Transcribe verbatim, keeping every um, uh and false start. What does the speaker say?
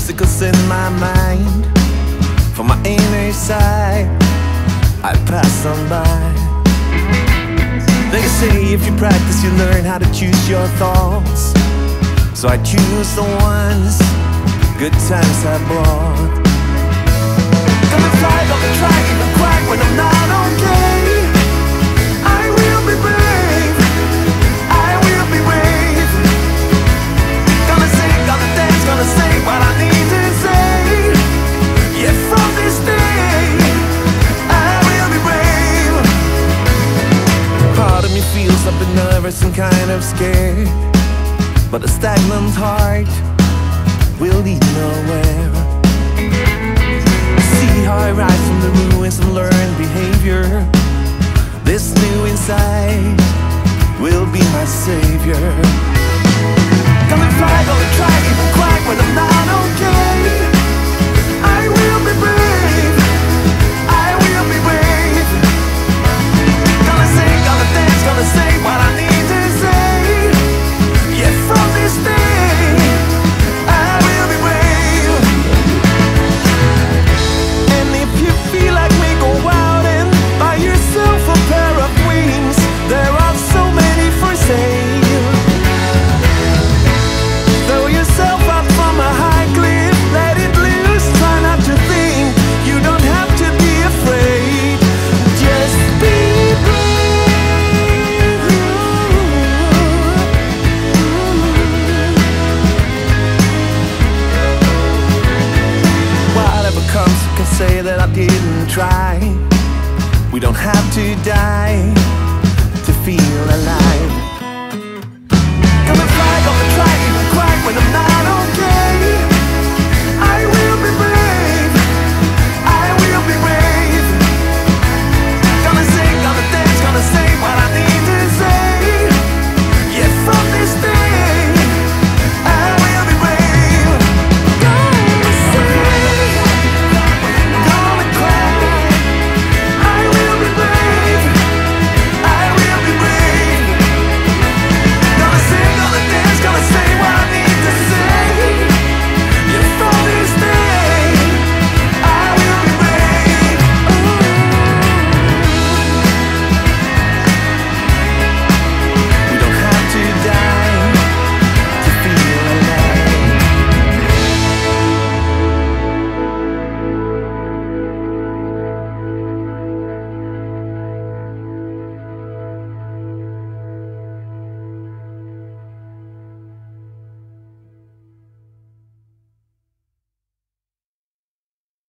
obstacles in my mind. From my inner side, I pass on by. They say if you practice, you learn how to choose your thoughts. So I choose the ones good times have brought. Gonna fly on the track, even crack when I'm not okay. I will be brave, I will be brave. Gonna sing, gonna dance, gonna say what I need to say. Yeah, from this day, I will be brave. Part of me feels a bit nervous and kind of scared, but a stagnant heart will lead nowhere. See how I rise from the ruins of learned behavior. This new insight will be my savior. Gonna fly, gonna try, even crack when I'm not okay. I will be brave, I will be brave. Gonna sing, gonna dance, gonna say what I need to say. Yeah, from this day, I will be brave. And if you feel like me, go out and buy yourself a pair of wings. There are so many for sale. Throw yourself up from a high cliff, let it loose, try not to think. You don't have to be afraid, just be brave. Whatever comes, you can say that I didn't try. We don't have to die to feel alive.